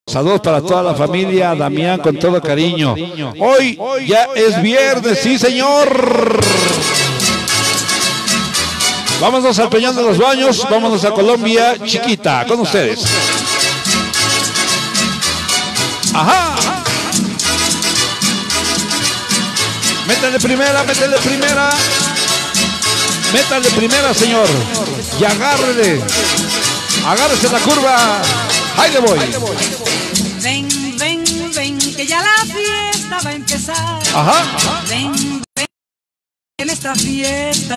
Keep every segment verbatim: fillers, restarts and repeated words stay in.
Saludos para toda la familia, Damián, con todo cariño. Hoy ya es viernes, sí señor. Vámonos al Peñón de los Baños, vámonos a Colombia, Chiquita, con ustedes. Ajá. Métale primera, métale primera. Métale primera, señor. Y agárrele. Agárrese la curva. Ahí le voy. Ven, ven, ven, que ya la fiesta va a empezar. Ajá. Ven, ven, en esta fiesta.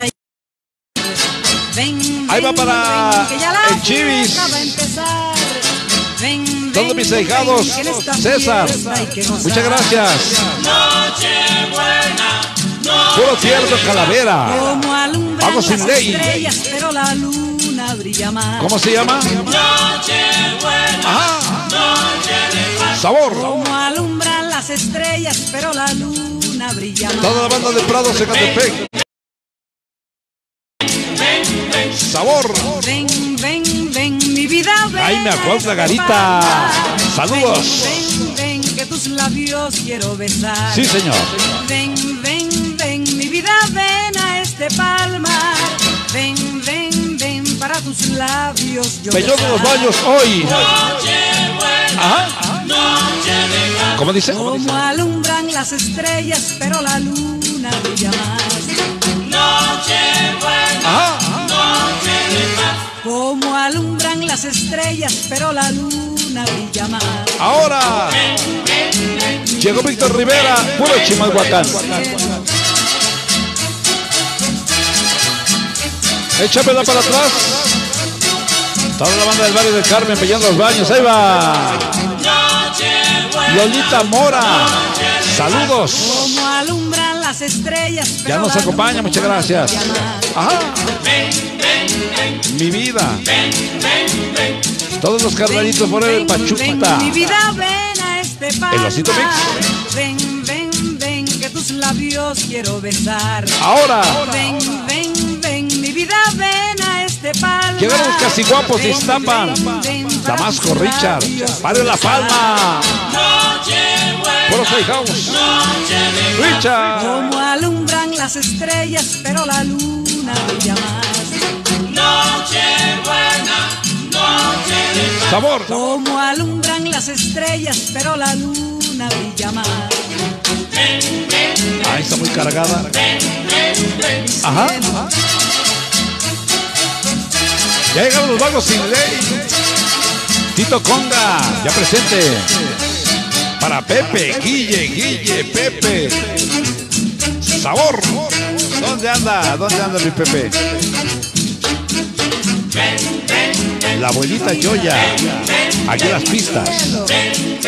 Ven, ahí va para ven, que ya la el Chivis. Va a empezar. Ven, todos mis ahijados. César. Muchas gracias. Nochebuena. Puro tierno Calavera. Vamos sin ley. Estrellas, pero la luna brilla más. ¿Cómo se llama? Ajá. Sabor. Como alumbran las estrellas, pero la luna brilla más. Toda la banda de Prado, Zacatepec. Sabor. Ven, ven, ven, mi vida, ven. Ay, me acuerdo la garita. Saludos. Ven, ven, ven, que tus labios quiero besar. Sí, señor. Ven, ven, ven, mi vida, ven a este palmar. Ven, ven, ven, para tus labios yo Peñón de los Baños hoy. Ajá. ¿Cómo dice? Como alumbran las estrellas, pero la luna brilla más. Nochebuena. Ajá. Como alumbran las estrellas, pero la luna brilla más. Ahora llegó Víctor Rivera, puro Chimalhuacán. Échamela para atrás. Toda la banda del barrio del Carmen, Peñón de los Baños, ahí va. Lolita Mora, saludos. Como alumbran las estrellas, pero ya nos acompaña, muchas gracias. Ajá. Mi vida. Todos los carnalitos por el Pachuca. Mi vida, ven a este palmar. El Osito Mix. Ven, ven, ven, que tus labios quiero besar. Ahora. Ven, ven, ven, mi vida, ven a este palmar. Llegaron los casi guapos de Iztapan. Damasco, Richard. Padre La Palma. Puro Play House. Richard. Como alumbran las estrellas, pero la luna brilla más. Nochebuena, noche de paz. Sabor. Como alumbran las estrellas, pero la luna brilla más. Ahí está muy cargada. Ajá. Ya llegaron los vagos sin ley. Tito Conga, ya presente. Para Pepe, Guille, Guille, Pepe. Sabor. ¿Dónde anda? ¿Dónde anda mi Pepe? La abuelita Yoya. Aquí las pistas.